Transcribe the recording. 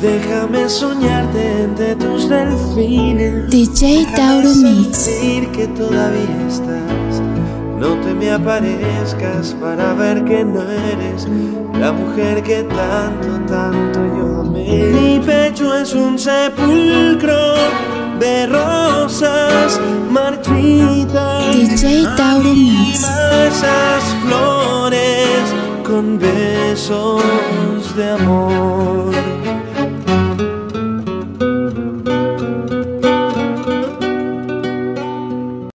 Déjame soñarte entre tus delfines. DJ Tauro Mix. Decir que todavía estás. No te me aparezcas para ver que no eres la mujer que tanto yo amé. Mi pecho es un sepulcro de rosas marchitas. DJ Tauro Mix. Esas flores con besos de amor.